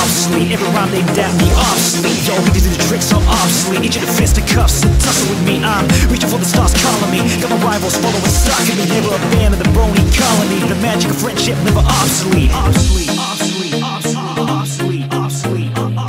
obsolete. Every rhyme they doubt me obsolete. Yo, we do the tricks are obsolete. Need you to fist the cuffs and tussle with me. I'm reaching for the stars calling me. Got my rivals following stock of me. They were a band of the bony colony. The magic of friendship never obsolete. Obsolete, obsolete, obsolete, obsolete, obsolete.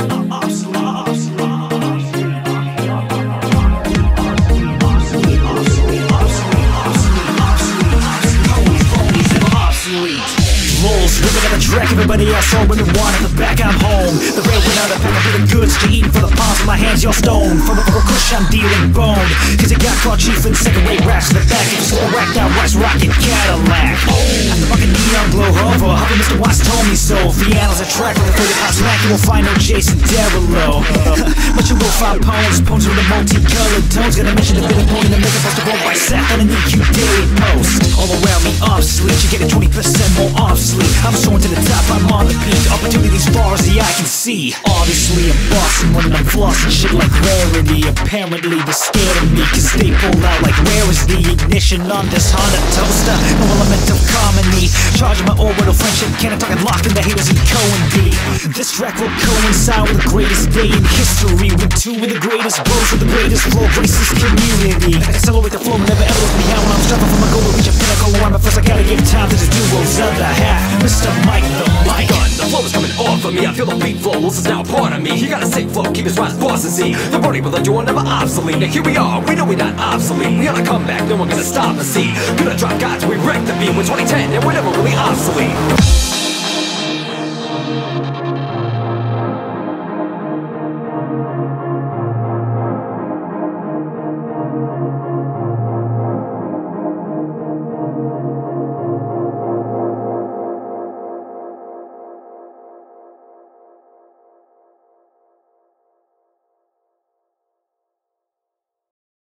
Ripping up the track, everybody else all when they want at the back, I'm home. The rail went out, I pack up the goods to eating for the palms of my hands, you're stone. From a kush, I'm dealing bone. Cause it got caught chief in second-rate racks in the back. It was so whacked out, rice rocket Cadillac. The fucking neon glow hover, hover Mr. Watts told me so. Fiano's a track with a 30-pound smack, you will find no Jason Derulo. But you will find poems with the multicolored tones. Gonna mention the bit of point in the makeup post to go by Seth on an EQ daily post. All around me obsolete, you're getting 20% more obsolete. I'm soaring to the top, I'm on the peak. Opportunities far as the eye can see. Obviously I'm bossing when I'm flossing shit like rarity. Apparently they're scared of me, cause they pull out like where is the ignition on this Honda toaster? No element of comedy. Charging my orbital friendship cannon, talking locked in the haters and Cohen D. This track will coincide with the greatest day in history, with two of the greatest bros with the greatest flow, racist community. Accelerate the flow, never ever let me out when I'm striving for my goal to reach a pinnacle. I'm first, I gotta give time to the duo's other half. Mr. Mike, the mic. The flow is coming off of me, I feel the beat flow, this is now a part of me. He got a sick flow, keep his rise, boss and see. The Brody with the duo, never obsolete. Now here we are, we know we not obsolete. We on a comeback, no one gonna stop us, see. Gonna drop guys, we wreck the beat with 2010, and we're never really obsolete.